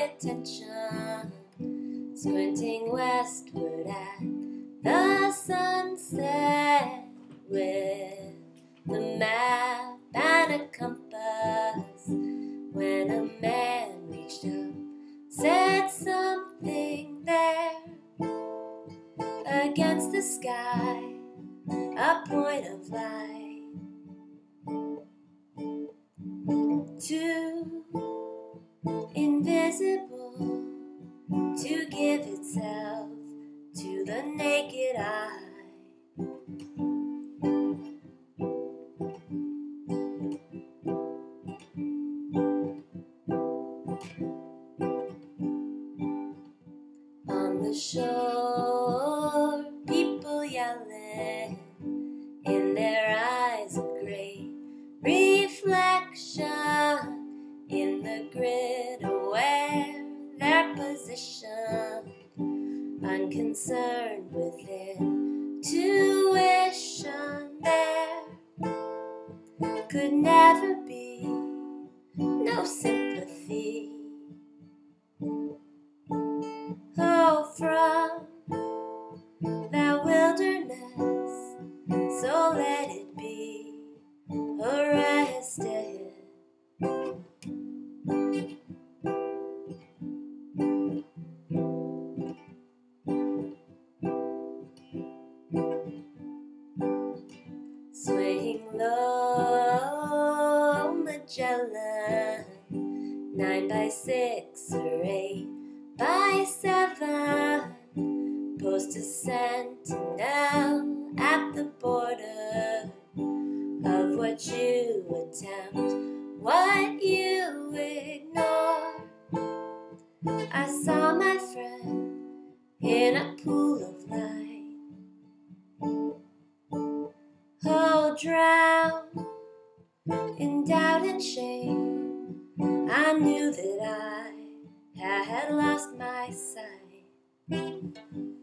attention, squinting westward at the sunset with the map and a compass, when a man reached up, said something there against the sky, a point of light. Too invisible to give itself to the naked eye. On the shore, people yelling, in their eyes a great reflection, in the grid aware their position, unconcerned with intuition. There could never be no sympathy. Oh, from that wilderness, so let it be arrested. Swaying low, Magellan, 9 by 6 or 8 by 7, post a sentinel at the border of what you attempt, what you ignore. I saw my friend in a pool of light. Oh, drown in doubt and shame, I knew that I had lost my sight.